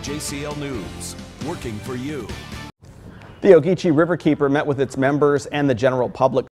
WJCL News, working for you. The Ogeechee Riverkeeper met with its members and the general public